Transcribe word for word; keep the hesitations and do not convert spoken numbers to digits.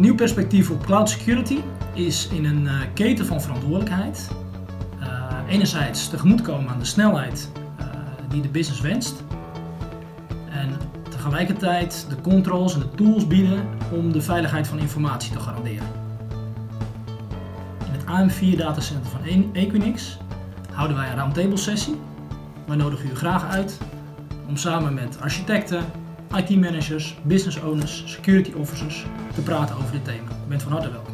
nieuw perspectief op cloud security is in een uh, keten van verantwoordelijkheid. Uh, enerzijds tegemoetkomen aan de snelheid uh, die de business wenst. En tegelijkertijd de controls en de tools bieden om de veiligheid van informatie te garanderen. In het A M vier datacenter van Equinix houden wij een roundtable sessie. Wij nodigen u graag uit om samen met architecten, I T managers, business owners, security officers te praten over dit thema. U bent van harte welkom.